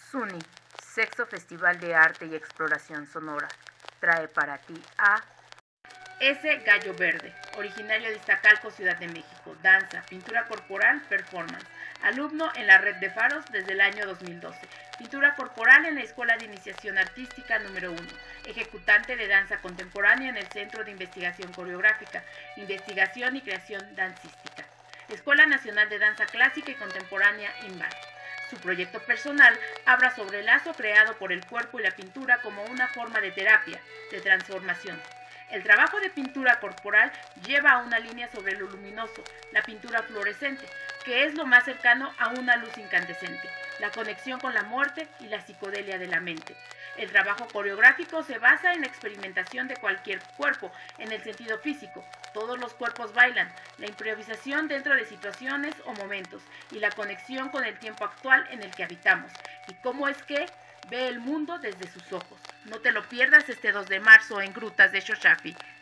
SUNY, Sexto Festival de Arte y Exploración Sonora, trae para ti a S. Gallo Verde, originario de Iztacalco, Ciudad de México, danza, pintura corporal, performance, alumno en la Red de Faros desde el año 2012, pintura corporal en la Escuela de Iniciación Artística número 1, ejecutante de danza contemporánea en el Centro de Investigación Coreográfica, Investigación y Creación Dancística, Escuela Nacional de Danza Clásica y Contemporánea INBAR. Su proyecto personal habla sobre el lazo creado por el cuerpo y la pintura como una forma de terapia, de transformación. El trabajo de pintura corporal lleva a una línea sobre lo luminoso, la pintura fluorescente, que es lo más cercano a una luz incandescente, la conexión con la muerte y la psicodelia de la mente. El trabajo coreográfico se basa en la experimentación de cualquier cuerpo, en el sentido físico. Todos los cuerpos bailan, la improvisación dentro de situaciones o momentos, y la conexión con el tiempo actual en el que habitamos, y cómo es que ve el mundo desde sus ojos. No te lo pierdas este 2 de marzo en Grutas de Xochafi.